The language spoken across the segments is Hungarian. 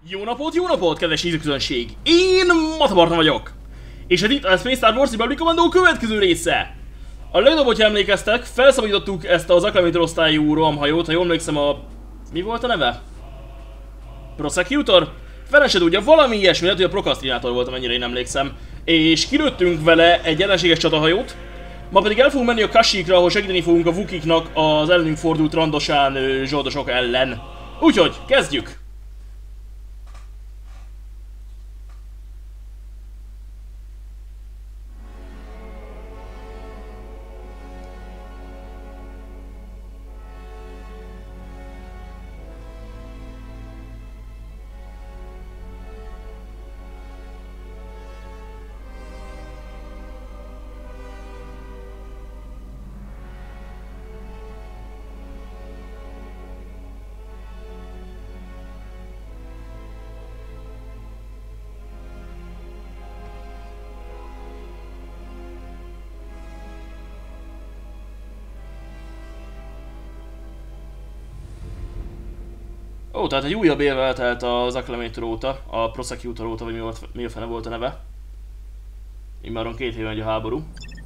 Jó napot, kedves nézőközönség! Én Matabarna vagyok! És ez itt a Space Star Wars Republic Commando következő része! A legnagyobb, hogyha emlékeztek, felszabadítottuk ezt az Acclamator osztályú rohamhajót, ha jól emlékszem a... Mi volt a neve? Prosecutor? Fene se tudja, valami ilyesmi, lehet, hogy a Procrastinator volt, amennyire én emlékszem. És kilőttünk vele egy ellenséges csatahajót. Ma pedig el fogunk menni a Kashyyykra, ahol segíteni fogunk a Wookieeknak az ellenünk fordult Trandoshan zsoldosok ellen. Úgyhogy, kezdjük! Ó, tehát egy újabb év eltelt az Acclamator óta, a Prosecutor óta, vagy mi a fene volt a neve. Immáron 2 éve megy a háború.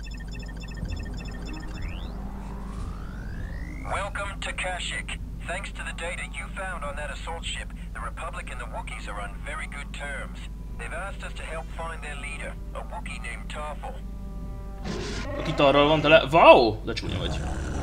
Welcome to Kashyyyk. Thanks to the data you found on that assault ship, the Republic and the Wookiees are on very good terms. They've asked us to help find their leader, a Wookiee named Tarful. A kitarral van tele... Wow! De csúnya vagy.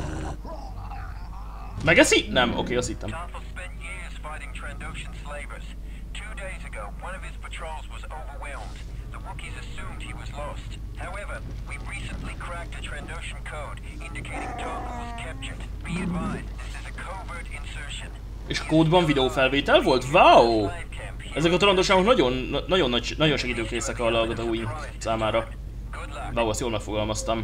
Megeszi? Nem, oké, azt hittem. Tarful spent years fighting Trandoshan slavers. 2 days ago, one of his patrols was overwhelmed. The Wookiees assumed he was lost. However, we recently cracked a Trandoshan code indicating Tarful was captured. Be advised, this is a covert insertion. És a kódban videófelvétel volt? Wow! Ezek a Trandoshanok nagyon segítőkészek a hallgatóink számára. Wow, azt jól megfogalmaztam.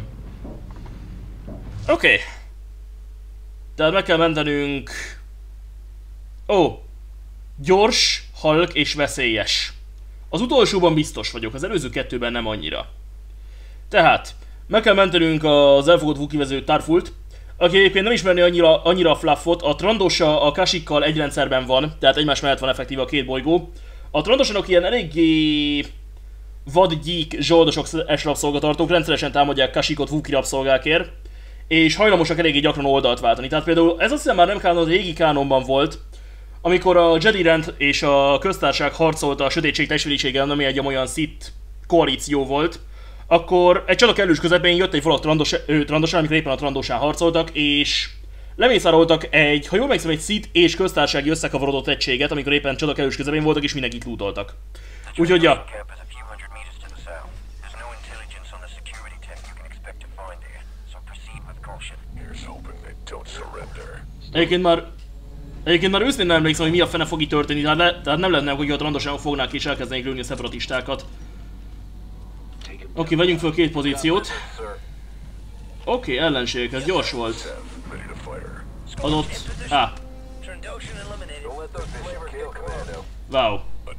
Oké. Tehát meg kell mentenünk... Ó! Gyors, halk és veszélyes. Az utolsóban biztos vagyok, az előző 2-ben nem annyira. Tehát, meg kell mentenünk az elfogott Wookiee vezető Tarfult, aki egyébként nem ismerni annyira a Fluffot. A Trandosha a Kashyykkal egy rendszerben van, tehát egymás mellett van effektíve a 2 bolygó. A Trandoshanok ilyen eléggé vadgyík zsoldosok és rabszolgatartók, rendszeresen támadják Kashyyykot Wookiee rabszolgákért, és hajlamosak eléggé gyakran oldalt váltani. Tehát például ez azt hiszem már nem kánon, az régi kánonban volt, amikor a Jedi Rend és a köztársaság harcolt a sötétség testvériséggel, ami egy olyan Sith koalíció volt, akkor egy csata kellős közepén jött egy valak Trandoshan, amikor éppen a Trandoshan harcoltak, és lemészároltak egy, ha jól megszem, egy Sith és köztársasági összekavarodott egységet, amikor éppen csata kellős közepén voltak, és mindenkit lootoltak. Úgyhogy ja. Egyébként már őszintén nem emlékszem, hogy mi a fene fog itt történni, tehát nem lenne, hogy a Trandoshanok fognák és elkezdenék lőni a szeparatistákat. Oké, vegyünk föl 2 pozíciót. Oké, ellenségek, ez gyors volt. Adott... Wow.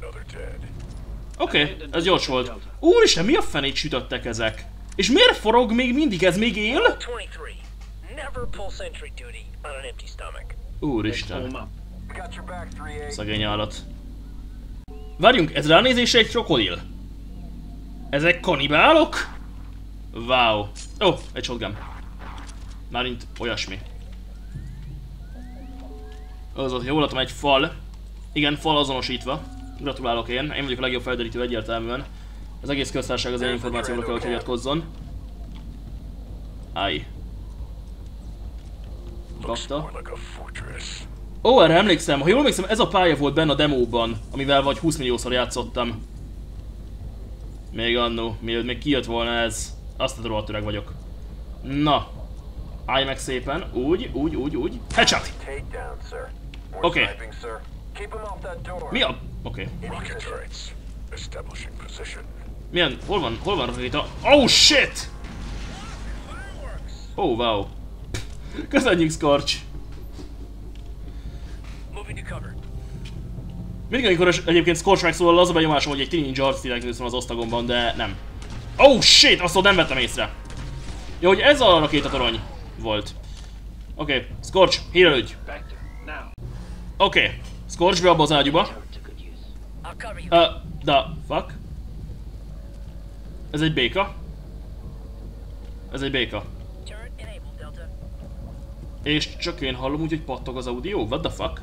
Oké, ez gyors volt. Úristen, mi a fenét sütöttek ezek? És miért forog még mindig? Ez még él? Úristen. Szegény állat. Várjunk, ez ránézésre egy krokodil. Ezek kanibálok? Wow. Ó, egy shotgun. Mármint olyasmi. Azaz, jól látom, egy fal. Igen, fal azonosítva. Gratulálok én vagyok a legjobb felderítő egyértelműen. Az egész köztársaság az ilyen információra kell, hogy hagyatkozzon. Áj. Kapta. Ó, erre emlékszem, ha jól emlékszem, ez a pálya volt benne a demóban, amivel vagy 20 milliószor játszottam. Még annó, mielőtt még kijött volna ez. Azt a rohadt öreg vagyok. Na. Állj meg szépen. Úgy. Headshot! Oké. Mi a... Oké. Milyen? Hol van rakéta? Oh shit! Oh wow. Köszönjük, Scorch! Mindig, amikor egyébként Scorch megszólal, az a benyomásom, hogy egy Tiny Ninja arcdirekt van az osztagomban, de nem. Oh shit! Azt nem vettem észre. Jó, hogy ez a rakétatorony volt. Oké, Scorch, hírelődj! Oké, Scorch be abba az ágyúba. The fuck? Ez egy béka? Ez egy béka. És csak én hallom úgy, hogy pattog az audio? What the fuck?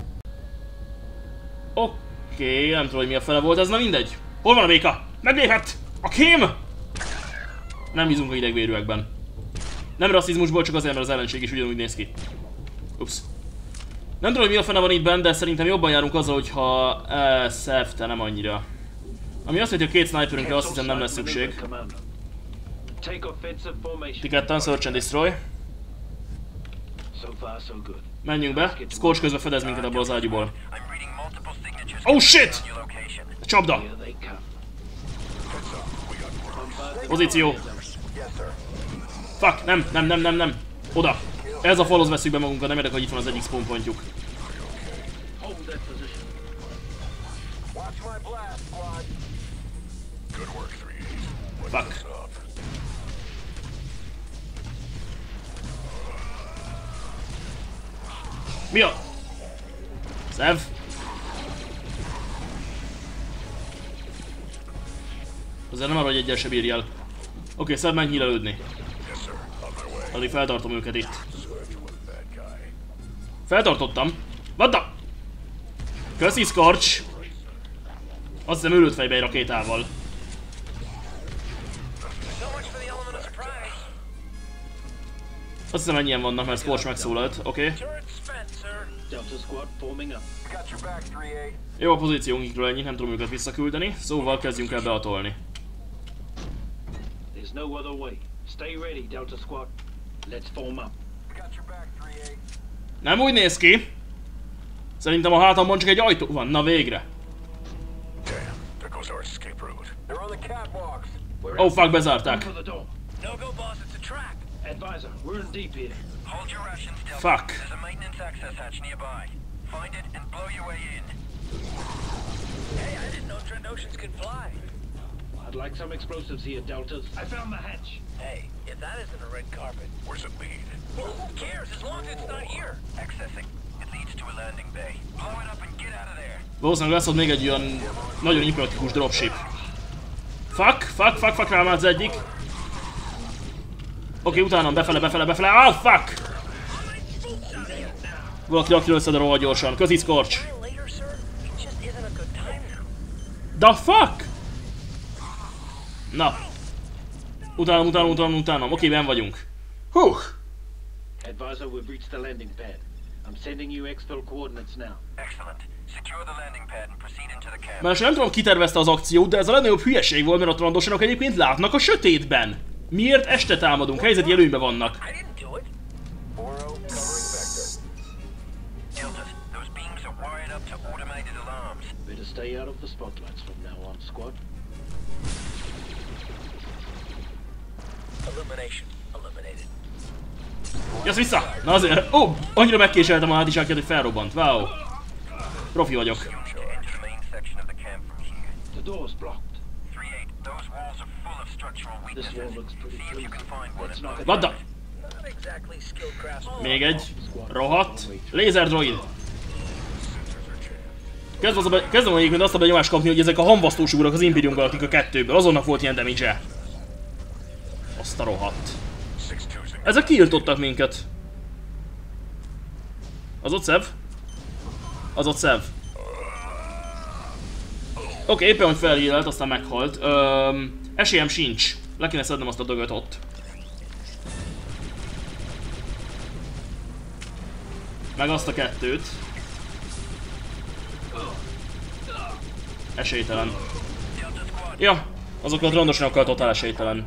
Oké, nem tudom, hogy mi a fele volt ez, na mindegy. Hol van a béka? Meglépett! A kém! Nem bízunk a idegvérűekben. Nem rasszizmusból, csak azért, mert az ellenség is ugyanúgy néz ki. Ups. Nem tudom, hogy mi a fene van itt benne, de szerintem jobban járunk azzal, hogyha szefte nem annyira. Ami azt jelenti, hogy a két sniperünkre azt hiszem nem lesz szükség. Ti ketten, search and destroy. Menjünk be, Scorch közben fedez minket abból az ágyúból. Oh shit! Csapda! Pozíció! Fuck, nem! Oda! Ez a falhoz veszük be magunkat, nem érdekel, hogy itt van az egyik spawn pontjuk. Fuck. Mi a? Szev? Azért nem arra, hogy egyel se bírjál. Oké, Szev, menj hílelődni. Addig feltartom őket itt. Feltartottam. What the? Köszi, Scorch! Azt hiszem ülött fejbe egy rakétával. Azt hiszem ennyien vannak, mert Scorch megszólalt. Oké. Jó a pozíciónkról ennyi, nem tudom őket visszaküldeni. Szóval kezdjünk el beatolni. Nem úgy néz ki. Szerintem a hátamban csak egy ajtó van. Na végre. Oh fuck, bezárták. Fuck. I'd like some explosives here, Deltas. I found the hatch. Hey, if that isn't a red carpet, where's it lead? Well, who cares as long as it's not here? Accessing. It leads to a landing bay. Blow it up and get out of there. Valószínűleg lesz ott még egy olyan nagyon imperatíkus dropship. Fuck, rám az egyik. Oké, utánam, befele. Ah, fuck! Valaki akiről szed a rohadt gyorsan. Közi, Scorch. The fuck? Na. Utálom. Oké, benn vagyunk. Hú. Advisor, we've reached the landing pad. I'm sending you exfil coordinates now. Excellent. Secure the landing pad and proceed into the camp. Már nem tudom, ki tervezte az akciót, de ez a legnagyobb hülyeség volt, mert a trandosanok egyébként látnak a sötétben. Miért este támadunk? Helyzeti előnyben vannak. Stay out of the spotlights from now on, squad. Eliminated. Jössz vissza! Na azért, annyira megkéseltem a hátizsákját, hogy felrobbant. Wow. Profi vagyok. The door's blocked. 3-8, those walls are full of structural weaknesses. This wall looks pretty clean. What the? Még egy. Rohadt. Laser droid. Kezdem egyébként azt a benyomást kapni, hogy ezek a hamvasztós urak az Imperium Galactica 2-ből, azonnak volt ilyen damage-e. Azt a rohadt. Ezek kiirtottak minket. Az ott Szev? Az ott Szev. Oké, éppen hogy felhílelt, aztán meghalt. Esélyem sincs. Le kéne szednem azt a dögöt ott. Meg azt a kettőt. Esélytelen. Ja, azokkal a trondosanokkal totál esélytelen.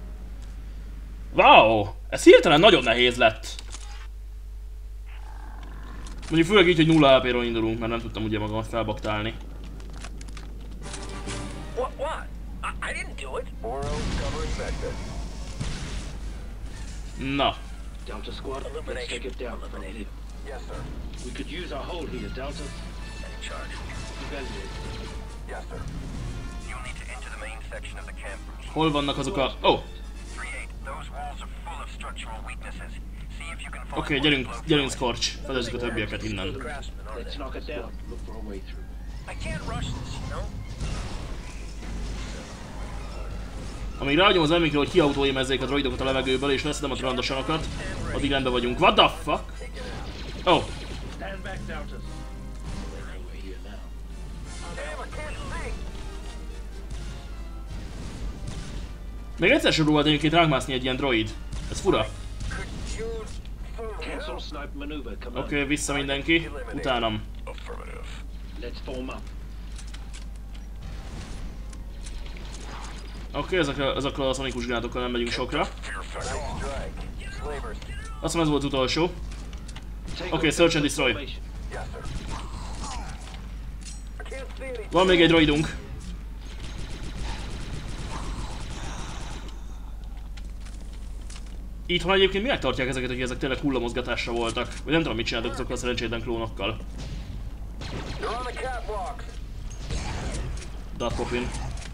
Wow! Ez hirtelen nagyon nehéz lett. Mondjuk főleg így, hogy 0 HP-ról indulunk, mert nem tudtam ugye magamat felbaktálni. Na. Delta squad, let's take it down from here. Yes, sir. We could use our hold here, Delta. In charge. Evaluate. Yes, sir. You'll need to enter the main section of the camp. Hol vannak azok a... Oh! Oké, gyerünk Scorch. Fedezzük a többieket innen. Amíg ráhagyom az elmékre, hogy kiautóémezzék a droidokat a levegőből és leszedem a trandosanokat, addig rendben vagyunk. What the fuck? Oh. Még egyszer sem próbált egyébként rágmászni egy ilyen droid. Ez fura. Oké, vissza mindenki. Utánam. Oké, ezekkel a szonikus gránátokkal nem megyünk sokra. Azt hiszem ez volt az utolsó. Oké, search and destroy. Van még egy droidunk. Itthon egyébként minek tartják ezeket, hogy ezek tényleg hullamozgatásra voltak? Vagy nem tudom mit csináltak azokkal a szerencsétlen klónokkal. Dark Popin.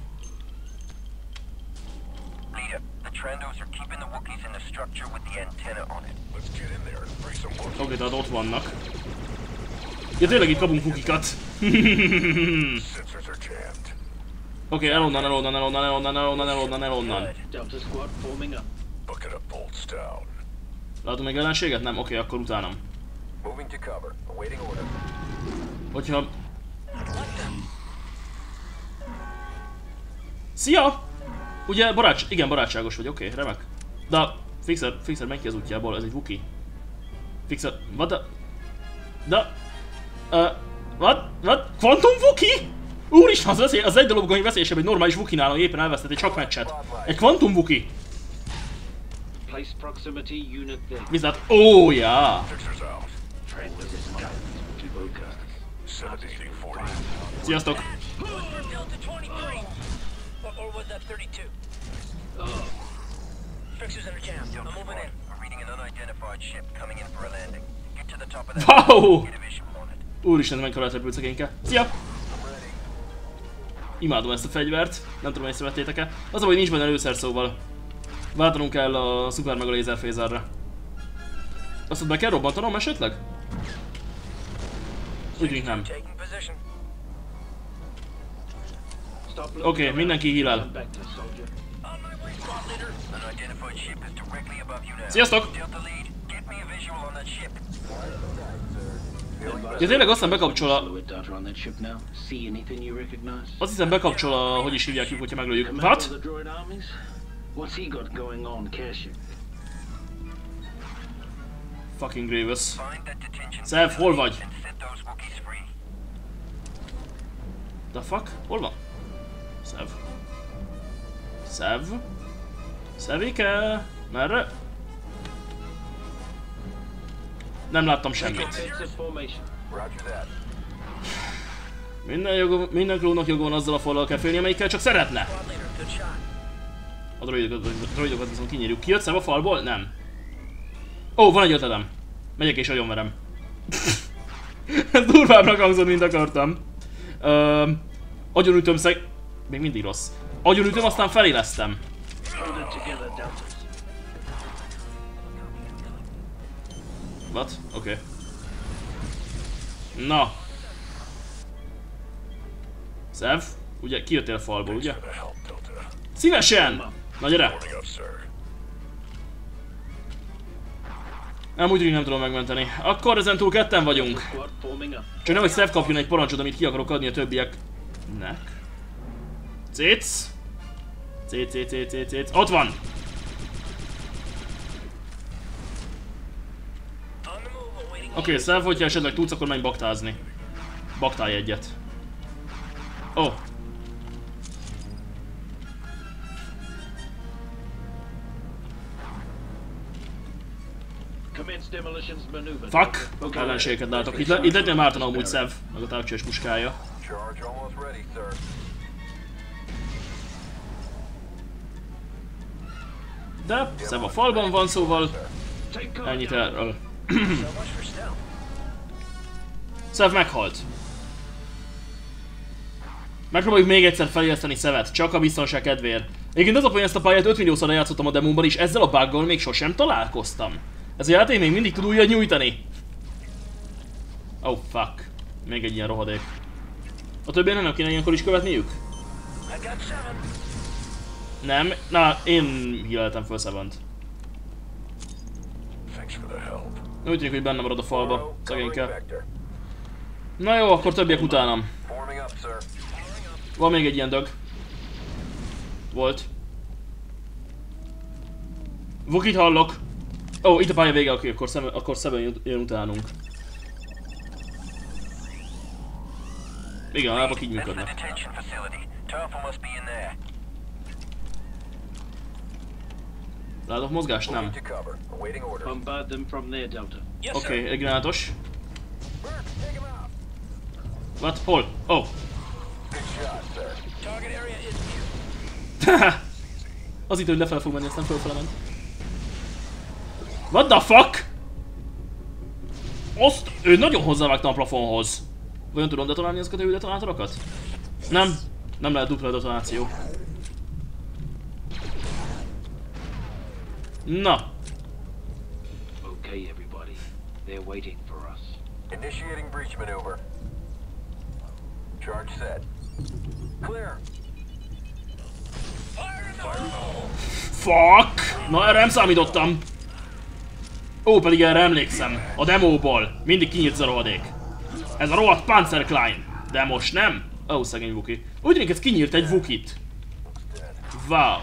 Oké, tehát ott vannak. Ja, tényleg itt kapunk Wookieekat. Oké, elonnan. Látom még ellenséget? Nem? Oké, akkor utánam. Hogyha... Szia! Ugye igen, barátságos vagy, oké, remek. De Fixer megy ki az útjából, ez egy Wookie. Fixer, what the... De... What? Quantum Wookie? Úristen, az egy dolog, hogy veszélyesebb egy normális Wookie-nál, hogy éppen elvesztett egy sakmeccset. Egy Quantum Wookie! Viszont, oh yeah! Sziasztok! Wow! Úristen, mekkora repült szegényke. Szia! Imádom ezt a fegyvert, nem tudom, hogy észrevettétek-e. Az a baj, nincs benne előszer, szóval váltanunk kell a szuper meg a lézerfézerre. Azt be kell robbantanom esetleg? Úgy tűnik nem. Oké, mindenki heal-el. Sziasztok! Ja, tényleg aztán bekapcsol a... Azt hiszem bekapcsol a... Hogy is hívják, hogyha meglőjük. What? Fucking Grievous. Szev, hol vagy? The fuck? Hol van? Szev. Szev? Szevike? Merre? Nem láttam semmit. Minden klónnak joga van azzal a fallal kell félni, amelyikkel csak szeretne. A droidokat viszont kinyírjuk. Kijött Szev a falból? Nem. Ó, van egy ötletem. Megyek és agyonverem. Ez durvábbnak hangzott, mint akartam. Agyonütöm még mindig rossz. Agyonütöm, aztán felélesztem. What? Oké. Na. Szev, ugye kijöttél a falból, ugye? Szívesen! Na gyere! Nem úgy tűnik, nem tudom megmenteni. Akkor ezentúl ketten vagyunk. Csak nehogy Szev kapjon egy parancsot, amit ki akarok adni a többieknek. Céc! Céc. Ott van! Oké, Szev, hogyha esetleg tudsz, akkor menj baktázni. Baktálj egyet. Ó. Oh. Fuck! Ellenségeket látok. Itt nem ártana amúgy Szev, meg a távcsős puskája. De Szev a falban van, szóval ennyit erről. Szev meghalt. Megpróbáljuk még egyszer feléleszteni Szevet, csak a biztonság kedvéért. Egyébként az a poén, ezt a pályát 5 milliószor lejátszottam a demóban, és ezzel a buggal még sosem találkoztam. Ez a játék még mindig tud újat nyújtani. Oh fuck. Még egy ilyen rohadék. A többien nem kéne ilyenkor is követniük? Nem, na, én híleltem föl Seven-t. Úgy tűnik, hogy benne marad a falba, szegényke. Na jó, akkor többiek utánam. Van még egy ilyen dög. Volt. Vukit hallok. Ó, itt a pálya vége, oké, akkor Seven jön utánunk. Igen, a lábak így működnek. Látok mozgást? Nem. Oké, egy gránátos. What? Hol? Oh. Az itt, hogy lefele fog menni, aztán fölfele ment. What the fuck? Azt, ő nagyon hozzávágta a plafonhoz. Vajon tudom detonálni ezeket a detonátorokat? Nem. Nem lehet dupla detonáció. Na. Okay, everybody. They're waiting for us. Initiating breach maneuver. Charge set. Clear. Fuck! Na, erre nem számítottam. Ó, pedig erre emlékszem. A demóból. Mindig kinyílt ez a rohadék. Ez a rohadt Panzer Klein. De most nem? Ó, szegény Vuki. Úgy tűnik, ez kinyílt egy Vukit. Wow.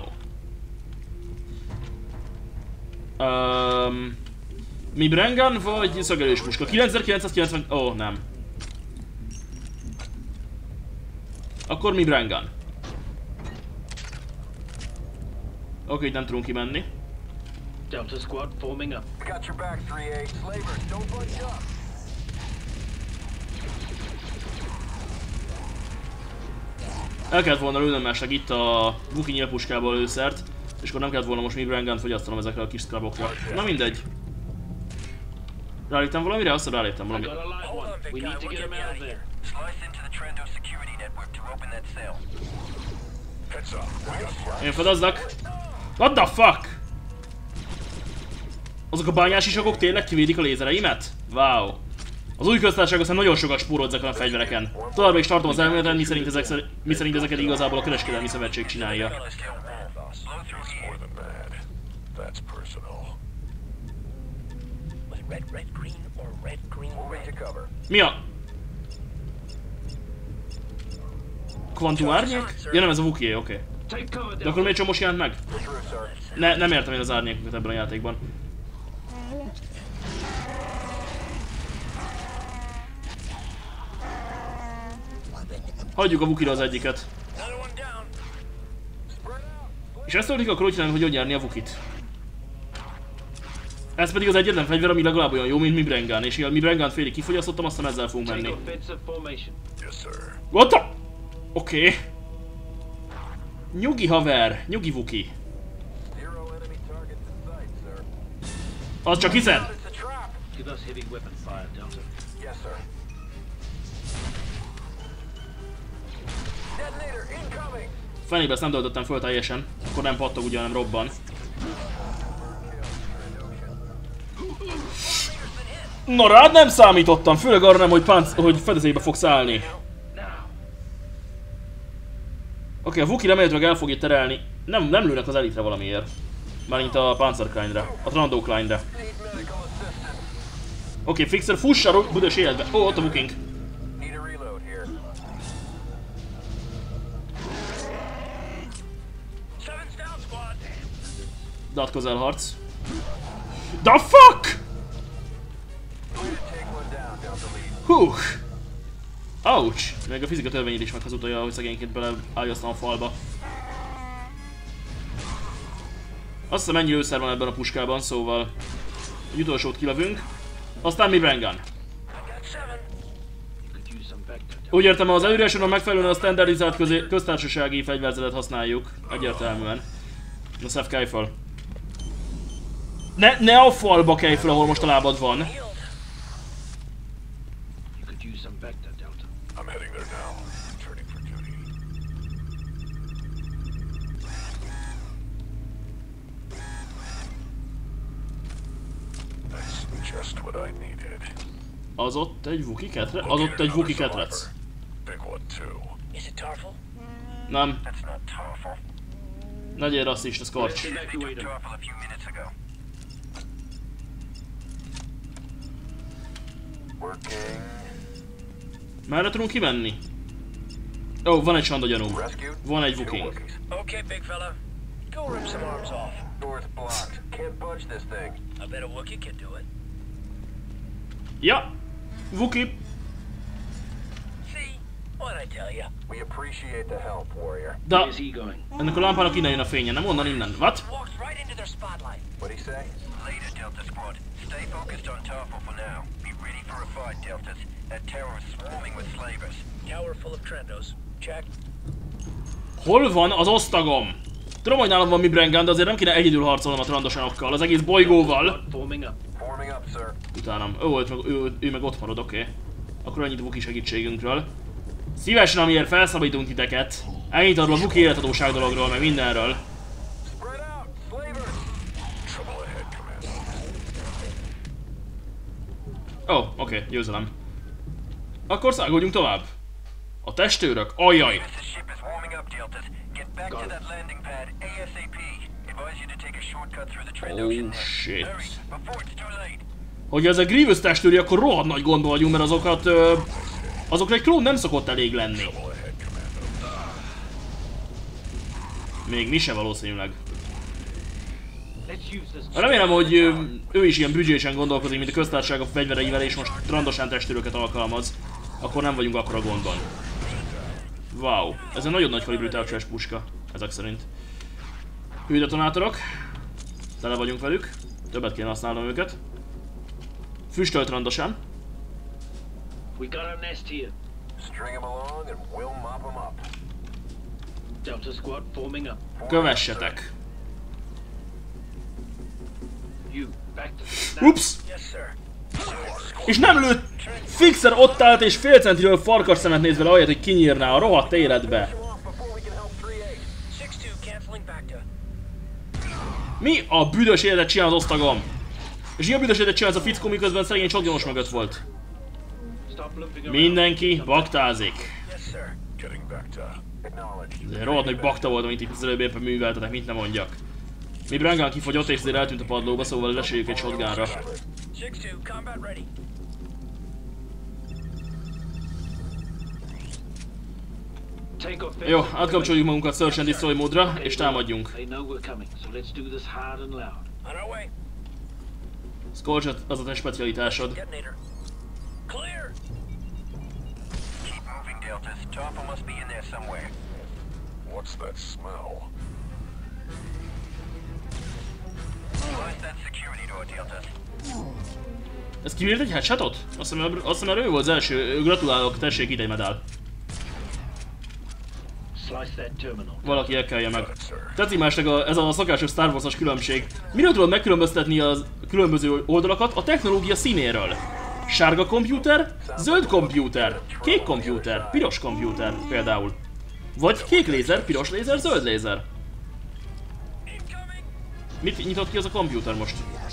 Mi Brengan vagy szögelős puska? 9990... Ó, nem. Akkor mi Brengan. Oké, nem tudunk kimenni. Delta squad forming up. Got your back, 3-8. Slavers, don't bunch up. El kellett volna lőnöm másnak itt a Vuki nyílpuskából előszert, és akkor nem kellett volna most mi Brengant fogyasztanom ezekre a kis scrubokra. Na mindegy. Ráléptem valamire? Azt ráléptem valamire. Én fedezlek. What the fuck? Azok a bányás isakok tényleg kivédik a lézereimet? Wow. Az új köztársaság aztán nagyon sokat spórolt ezeken a fegyvereken. Továbbra is tartom az elméletet, miszerint ezeket igazából a kereskedelmi szövetség csinálja. Mi a... Kvantum árnyék? Ja nem, ez a Vukié, oké. De akkor miért csak most jelent meg? Nem értem én az árnyékokat ebben a játékban. Hagyjuk a Vukira az egyiket. És ezt töltik, akkor úgy csinálunk, hogy nyerni a Vukit. Ez pedig az egyetlen fegyver, ami legalább olyan jó, mint mi Brengan. És ha mi Brengan félig kifogyasztottam, aztán ezzel fogunk menni. What the? Oké. Nyugi haver, nyugi Vuki. Az csak hiszed? Fenébe ezt nem töltöttem föl teljesen, akkor nem pattog ugye, hanem robban. Na rád nem számítottam, főleg arra nem, hogy fedezébe fogsz állni. Oké, a Vuki remélhetőleg el fogja terelni. Nem lőnek az elitre valamiért. Mármint a Panzer Kleinre, a Trando Kleinre. Oké, Fixer, fuss a büdös életbe. Ó, ott a Vukink. Dat közelharc. The fuck? Ouch! Még a fizika törvényét is meghazudtolja, hogy szegényként beleálljon a falba. Azt hiszem ennyi lőszer van ebben a puskában, szóval egy utolsót kilövünk. Aztán mi Brengan. Úgy értem, az előíráson megfelelően a standardizált köztársasági fegyverzetet használjuk. Egyértelműen. Na Szef, kelj fel. Ne a falba kelj fel, ahol most a lábad van. Az ott egy Vuki ketrec? Az ott egy Vuki ketrec. Nem. Nagyon rasszista, Scorch. Let's They evacuate took them. Tarful a few minutes ago. Working. Merre tudunk kimenni? Ó, van egy sanda gyanúm. Rescued. Van egy Two Wooking. Wookiees. Okay, big fella. Go rip some arms off. Door's blocked. Can't budge this thing. I bet a Wookiee can do it. Ja! Wookie! See? What'd I tell ya? We appreciate the help, warrior. De Where's he going? ennek a lámpának innen jön a fénye, nem onnan innen. What? Walks right into their spotlight. What'd he say? Later, Delta Squad. Stay focused on Tarful for now. Be ready for a fight, Deltas. That tower is swarming with slavers. Tower full of trendos. Check. Hol van az osztagom? Tudom, hogy nálam van mi Brengan, de azért nem kéne egyedül harcolnom a trandosanokkal, az egész bolygóval. Forming up. Forming up, sir. Utánam. Ő meg ott marad, oké. Akkor annyit Wookie segítségünkről. Szívesen, amiért felszabadítunk titeket. Ennyit arról a Wookie életadóság dologról, meg mindenről. Spread out, slavers! Trouble ahead, Commander. Ó, oké, győzelem. Akkor száguljunk tovább. A testőrök, ajjaj! This ship is warming up, Deltas. Get back to that landing pad ASAP. Advise you to take a shortcut through the Trandoshan net. shit. Hurry, before it's too late. Hogyha ez a Grievous testőri, akkor rohadt nagy gondba vagyunk, mert azokat... azokra egy klón nem szokott elég lenni. Még mi se valószínűleg. Let's use this. Remélem, hogy ő is ilyen büdzsésen gondolkodik, mint a köztársaság a fegyvereivel, és most trandosán testőröket alkalmaz. Akkor nem vagyunk akkora gondban. Wow, ez egy nagyon nagy kalibrű távcsás puska, ezek szerint. Hűdetonátorok. Tele vagyunk velük. Többet kéne használnom őket. Füstölt randosán. We got our nest here. String them along and we'll mop them up. Delta squad forming up. Kövessetek. You, back to the Ups! Yes, sir. És nem lőtt! Fixer ott állt és fél centiről farkas szemet néz vele, ahelyett, hogy kinyírná a rohadt életbe. Off before we can help 3-8. 6-2, canceling back to... Mi a büdös életet csinál az osztagom? És mi a büdös életet csinál ez a fickó, miközben szegény csodgyonos mögött volt? Stop looping around. Mindenki baktázik. Yes, sir. Getting back to acknowledged. Ez egy rohadt nagy bakta volt, amit itt az előbb éppen műveltetek, mit ne mondjak. Mi Brengan kifogyott és azért eltűnt a padlóba, szóval leséljük egy shotgunra. 6-2, combat ready. Take off. Jó, átkapcsoljuk magunkat Search and Destroy módra, és támadjunk. They know we're coming, so let's do this hard and loud. On our way. Scorch, az a te specialitásod. Detonator. Clear. Keep moving, Deltas. Tarful must be in there somewhere. What's that smell? Close that security door, Deltas. Ez kibírt egy headshotot? Azt hiszem erről ő volt az első. Gratulálok, tessék ide egy medál. Slice that terminal. Valaki elkelje meg. Tetszik másnak ez a szokásos Star Wars-os különbség. Miről tudod megkülönböztetni a különböző oldalakat a technológia színéről? Sárga kompjúter, zöld kompjúter, kék kompjúter, piros kompjúter például. Vagy kék lézer, piros lézer, zöld lézer. Incoming. Mit nyitott ki az a kompjúter most?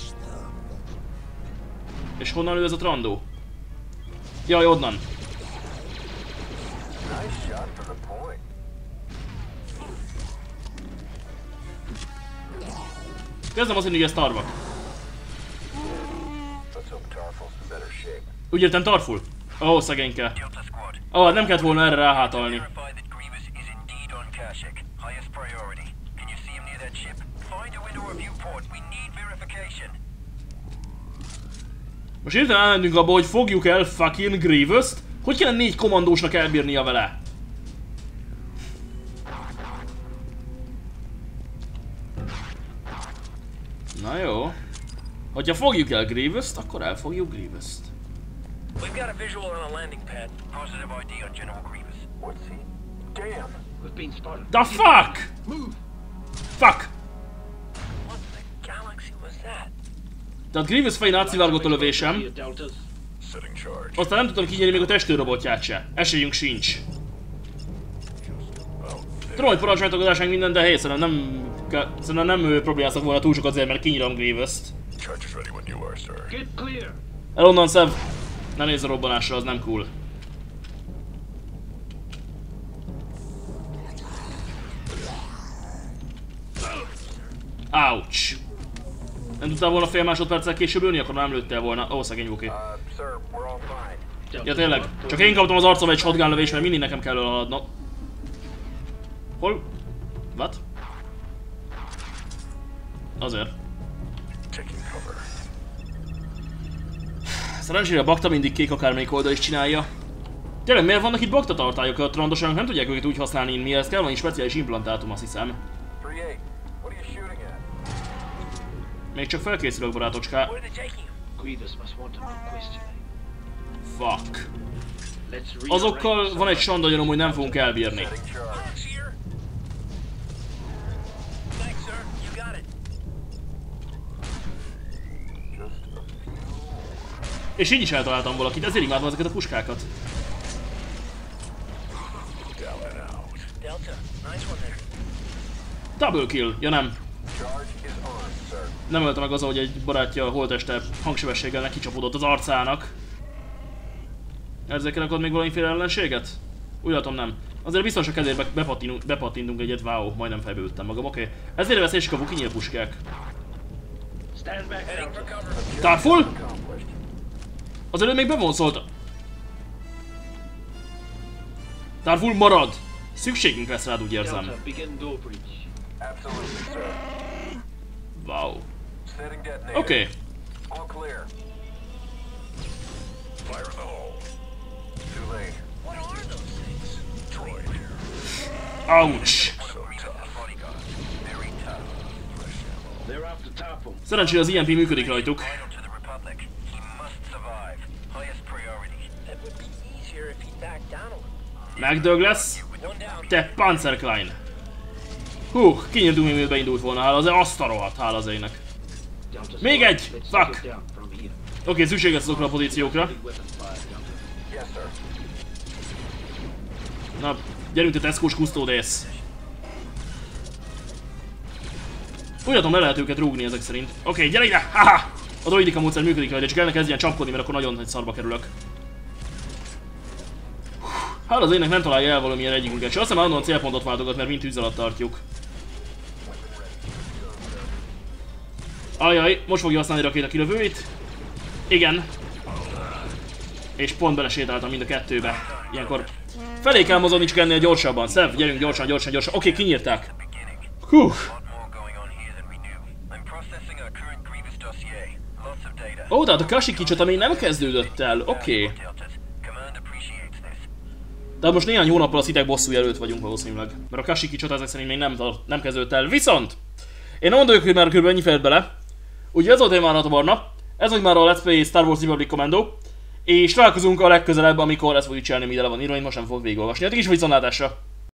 És honnan lő ez a trandó? Jaj, onnan. Nice shot for the point. Kezdem azt hinni, hogy ez Tarvak. Let's hope Tarful's in better shape. Úgy értem Tarful? Ó, szegényke. Delta Squad. Nem kellett volna erre ráhátalni. Verify that Grievous is indeed on Kashyyyk. Highest priority. Can you see him near that ship? Find a window or viewport. We need verification. Most hirtelen elmentünk abba, hogy fogjuk el fucking Grievous-t? Hogy kellene 4 kommandósnak elbírnia vele? Na jó. Hogyha fogjuk el Grievous-t, akkor elfogjuk Grievous-t. We've got a visual on a landing pad. Positive ID on General Grievous. What's he? Damn. We've been spotted. The fuck? Move. Fuck! What the galaxy was that? Tehát Grievous fején átszivárgott a lövésem, Here, Deltas. Setting charge. aztán nem tudtam kinyerni még a testőrrobotját se. Esélyünk sincs. Tudom, hogy parancsmegtagadásánk minden, de hey, szerintem nem problémáztak volna túl sok azért, mert kinyírom Grievous-t. Charge is ready when you are, sir. Get clear. El onnan, Szev! Ne nézz a robbanásra, az nem cool. Ouch. Nem tudtál volna fél másodperccel később ülni, akkor nem lőttél volna. Ó, szegény Wookie. Sir, we're all fine. Ja tényleg, csak én kaptam az arcomba egy shotgun lövés, mert mindig nekem kell haladnom. Hol? What? Azért. Szerencsére a bakta mindig kék, akármelyik oldal is csinálja. Tényleg miért vannak itt bakta tartályok? A trandosanok nem tudják őket úgy használni, mihez kell valami speciális implantátum, azt hiszem. 3-8, what are you shooting at? Még csak felkészülök, barátocská. Where are they taking him? Grievous must want to know questioning. Fuck. Let's Azokkal van egy sandagyanom, hogy nem fogunk elbírni. Setting charge. Fox here. Thanks, sir. You got it. Just a few. És így is eltaláltam valakit, ezért imádom ezeket a puskákat. Delta, nice one there. Double kill, ja nem. Charge is on, sir. Nem ölte meg az, hogy egy barátja holteste hangsebességgel neki csapódott az arcának. Ezzel kerekod még valamiféle ellenséget? Úgy látom nem. Azért biztos a kedvéért bepattintunk egyet, wow, majdnem fejbe üttem magam, oké. Ezért veszélyesek a Wookiee puskák. Stand back, Heading for Delta. cover. Starful? Accomplished. Az előbb még bevonszolta. Starful marad! Szükségünk lesz rád, úgy érzem. Delta, begin door breach. Absolutely, sir. Wow. Setting detonator. Oké. All clear. Fire in the hole. Too late. What are those things? Droid here. Ouch! Bodyguard. Very tough. They're after Tarpon. Szerencsére az IMP működik rajtuk. Vital to the Republic. He must survive. Highest priority. That would be easier if he backed down a little. Meg Douglas. One down. Te Panzerklein. Hú, kinyílt mielőtt beindult volna, hála az azt a rohadt, hála az ének. Delta, Még squad, egy! let's Fuck! take it down from here. Oké, szükség lesz azokra a pozíciókra. Big weapon fire, Delta. Yes, sir. Na, gyerünk te Tesco-s kusztódész. Úgy látom, le lehet őket rúgni ezek szerint. Oké, gyere ide! Haha! A droidika módszer működik rajta, csak el ne kezdjen csapkodni, mert akkor nagyon nagy szarba kerülök. Hát az ének nem találja el valamilyen egyikünket, és azt hiszem állandóan célpontot váltogat, mert mind tűz alatt tartjuk. Ajaj, most fogja használni rakéta kilövőit. Igen. És pont belesétáltam mind a kettőbe. Ilyenkor felé kell mozogni, csak ennél gyorsabban. Szev, gyerünk gyorsan, gyorsan, gyorsan. Oké, kinyírták. Hú. A lot more going on here than we knew. I'm processing our current Grievous dossier. Lots of data. Ó, tehát a Kashyyyk kicsit még nem kezdődött el. Oké. Deltas. Command appreciates this. Tehát most néhány hónappal a szitek bosszúja előtt vagyunk valószínűleg. Mert a Kashyyyk kicsit ezek szerint még nem kezdődött el. Viszont! Én nem mondom, hogy már kb. Ennyi fért bele. Úgyhogy ez volt én már a Barna. Ez volt már a Let's Play Star Wars Republic Commando. És találkozunk a legközelebb, amikor ezt fogjuk csinálni, ami ide le van írva, én most nem fogok végigolvasni. Addig is viszontlátásra!